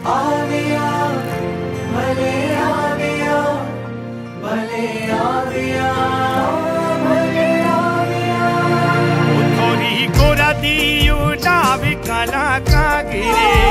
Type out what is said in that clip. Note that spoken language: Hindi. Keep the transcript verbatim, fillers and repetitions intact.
आविया भले आविया भले आविया भले आविया थोड़ी गोरा दियो डाव काला कागिरे